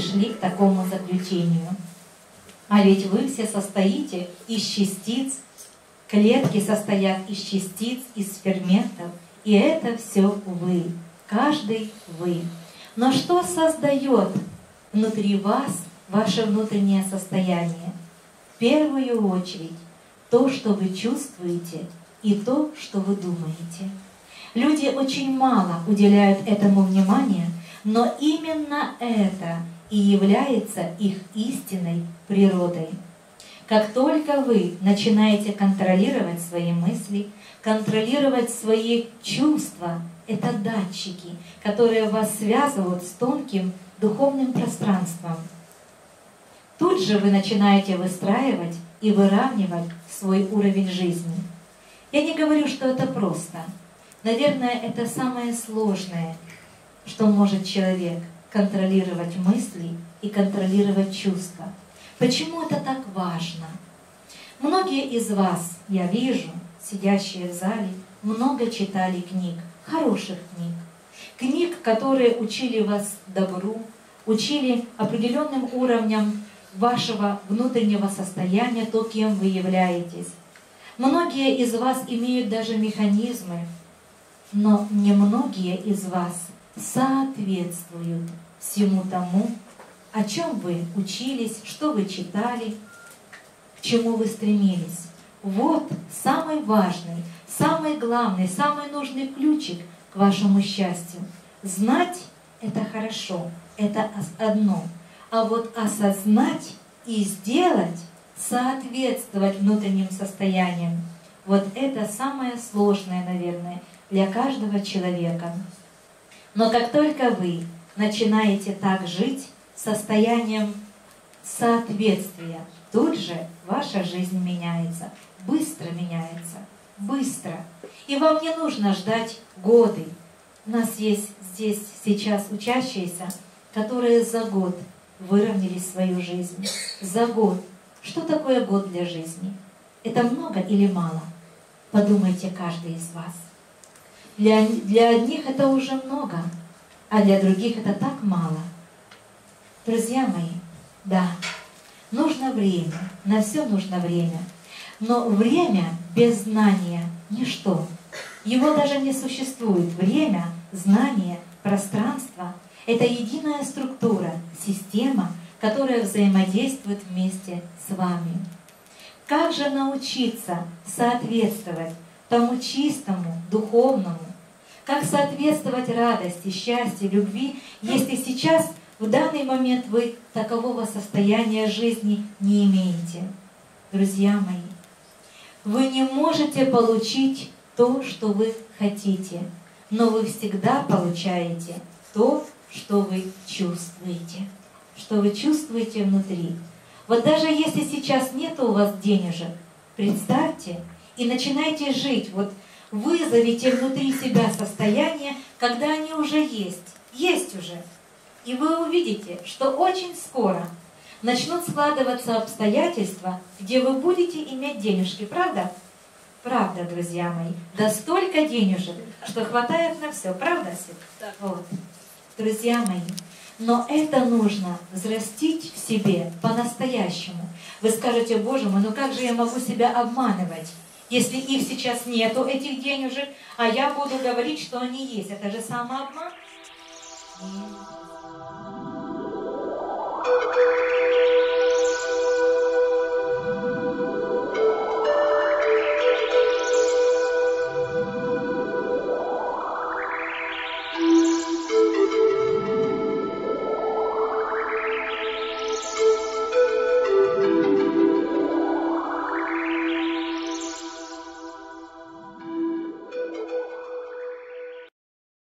пришли к такому заключению? А ведь вы все состоите из частиц, клетки состоят из частиц, из ферментов, и это все вы, каждый вы. Но что создает внутри вас ваше внутреннее состояние? В первую очередь то, что вы чувствуете, и то, что вы думаете. Люди очень мало уделяют этому внимания, но именно это и является их истинной природой. Как только вы начинаете контролировать свои мысли, контролировать свои чувства, это датчики, которые вас связывают с тонким духовным пространством. Тут же вы начинаете выстраивать и выравнивать свой уровень жизни. Я не говорю, что это просто. Наверное, это самое сложное, что может человек — контролировать мысли и контролировать чувства. Почему это так важно? Многие из вас, я вижу, сидящие в зале, много читали книг, хороших книг. Книг, которые учили вас добру, учили определенным уровням вашего внутреннего состояния, то, кем вы являетесь. Многие из вас имеют даже механизмы, но немногие из вас соответствуют всему тому, о чем вы учились, что вы читали, к чему вы стремились. Вот самый важный, самый главный, самый нужный ключик к вашему счастью. Знать — это хорошо, это одно. А вот осознать и сделать, соответствовать внутренним состояниям, вот это самое сложное, наверное, для каждого человека. Но как только вы начинаете так жить, состоянием соответствия, тут же ваша жизнь меняется, быстро меняется, быстро. И вам не нужно ждать годы. У нас есть здесь сейчас учащиеся, которые за год выровняли свою жизнь. За год. Что такое год для жизни? Это много или мало? Подумайте каждый из вас. Для одних это уже много, а для других это так мало. Друзья мои, да, нужно время, на все нужно время. Но время без знания — ничто. Его даже не существует. Время, знание, пространство — это единая структура, система, которая взаимодействует вместе с вами. Как же научиться соответствовать тому чистому, духовному? Как соответствовать радости, счастью, любви, если сейчас, в данный момент, вы такового состояния жизни не имеете? Друзья мои, вы не можете получить то, что вы хотите, но вы всегда получаете то, что вы чувствуете, что вы чувствуете внутри. Вот даже если сейчас нет у вас денежек, представьте и начинайте жить. Вот вызовите внутри себя состояние, когда они уже есть уже. И вы увидите, что очень скоро начнут складываться обстоятельства, где вы будете иметь денежки, правда? Правда, друзья мои. Да столько денежек, что хватает на все, правда, Свет? Вот. Друзья мои, но это нужно взрастить в себе по-настоящему. Вы скажете: Боже мой, ну как же я могу себя обманывать, если их сейчас нету, этих денежек, а я буду говорить, что они есть? Это же самообман.